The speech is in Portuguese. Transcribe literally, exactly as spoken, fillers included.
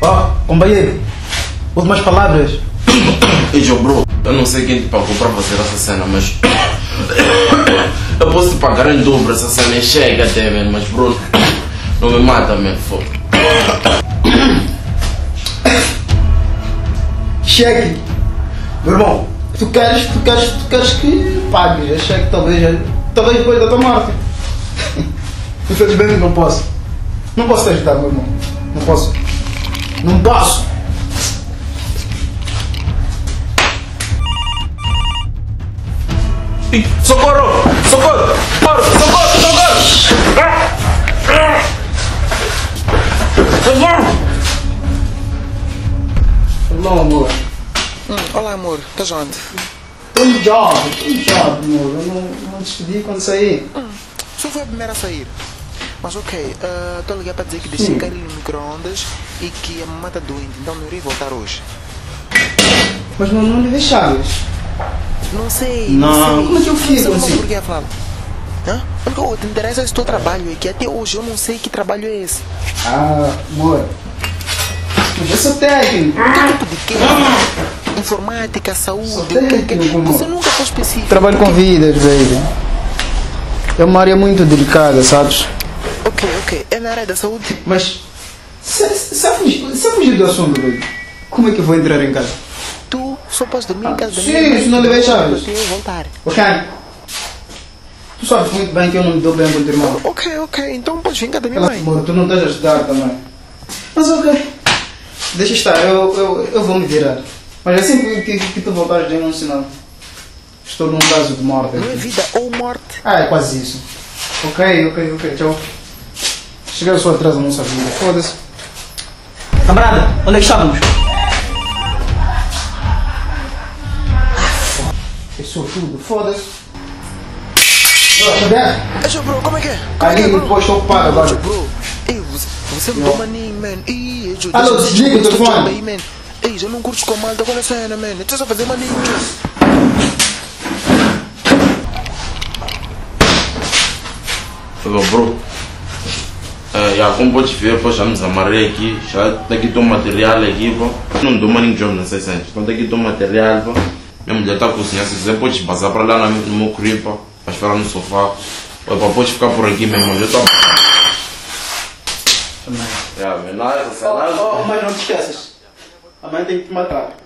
Ó, companheiro, últimas palavras. Ei, Joe, bro, eu não sei quem te pagou pra fazer essa cena, mas eu posso te pagar em dobro essa cena e chega até, man, mas bro, não me mata, man, foda. Cheque. Meu irmão, tu queres, tu queres, tu queres que pagues a cheque, talvez, talvez depois da tua morte. Infelizmente não posso. Não posso te ajudar, meu irmão. Não posso. Não posso. Socorro! Socorro! Socorro! Socorro! Socorro! Não, amor. Hum, olá, amor. Estás onde? Estou no job. Estou no job, amor. Eu não, não despedi quando saí. Hum, só foi a primeira a sair. Mas ok, estou uh, a ligar para dizer que deixei cair no micro-ondas e que a mamãe está doente, então não irei voltar hoje. Mas não, não lhe deixavas. Não sei, Não, não sei. como é que eu fiz, Não sei assim? por que falar. Hã? Porque oh, te interessa esse teu trabalho e que até hoje eu não sei que trabalho é esse. Ah, amor. Mas eu sou técnico. Que tipo de quê? Informática, saúde, Sou o que, que, técnico, amor. você nunca foi específico. Trabalho com vidas, baby. É uma área muito delicada, sabes? Ok, ok, é na área da saúde. Mas, se, se, se, fugir, se fugir do assunto, baby, como é que eu vou entrar em casa? Tu só podes dormir em casa da Sim, minha mãe. se não lhe deixares. Eu vou voltar. Ok? Tu sabes muito bem que eu não me dou bem com o teu irmão. Ok, ok, então podes vir cá da minha mãe. Amor, tu não estás a ajudar também. Mas ok. Deixa estar, eu, eu, eu vou me virar. Mas assim que, que, que tu voltares de um sinal. Estou num caso de morte. Não é vida ou morte. Ah, é quase isso. Ok, ok, ok, tchau. Cheguei ao seu atraso na nossa vida. Foda-se. Camarada, onde é que estávamos? Eu sou tudo, foda-se. Cadê? Ei, bro, como é que é? Como é Ali que é, bro? depois estou ocupado agora. Bro, ei, você, você me deu maninho, man. Ih, Joe, Alô, deixa- desliga o deixa eu telefone. jogar aí, man. Ei, já não curtes com malta, qual é a cena, man? Deixa eu só fazer maninho, Joe. Hello, bro. É, já, como podes ver, pô, já me amarrei aqui, já daqui estou material aqui, pô. Não dou mais job, não sei se é. Então daqui estou material, pô. Minha mulher está a cozinhar, se quiser podes passar para lá no meu crib, pô. Para esperar no sofá. Ou pô, podes ficar por aqui mesmo, já estou... Também. É, mas não é essa Oh, oh, mas não te esqueças. Amanhã tem que te matar.